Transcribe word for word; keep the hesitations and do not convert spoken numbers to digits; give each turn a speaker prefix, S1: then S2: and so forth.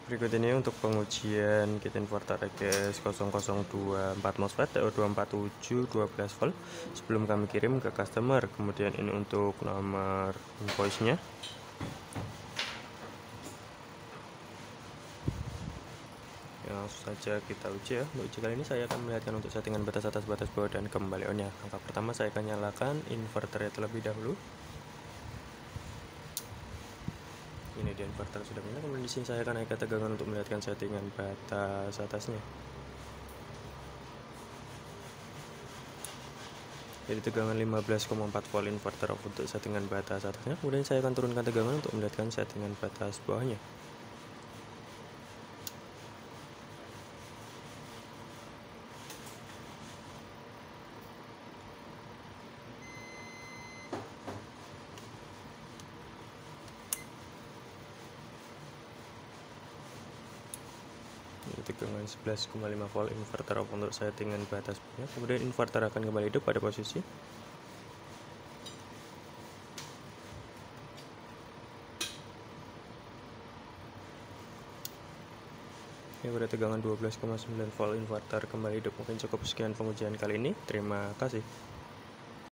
S1: Berikut ini untuk pengujian kit inverter R G S nol nol dua empat MOSFET T O dua empat tujuh dua belas volt sebelum kami kirim ke customer. Kemudian ini untuk nomor invoice-nya. Ya, langsung saja kita uji ya. Untuk uji kali ini saya akan melihatkan untuk settingan batas atas, batas bawah, dan kembali on-nya. Langkah pertama saya akan nyalakan inverternya terlebih dahulu. Ini di inverter sudah menyala. Kemudian di sini saya akan naikkan tegangan untuk melihatkan settingan batas atasnya. Jadi tegangan lima belas koma empat volt inverter off untuk settingan batas atasnya. Kemudian saya akan turunkan tegangan untuk melihatkan settingan batas bawahnya. Ini tegangan sebelas koma lima volt inverter off untuk settingan batas bawahnya. Kemudian inverter akan kembali hidup pada posisi. Ya, pada tegangan dua belas koma sembilan volt inverter kembali hidup. Mungkin cukup sekian pengujian kali ini. Terima kasih.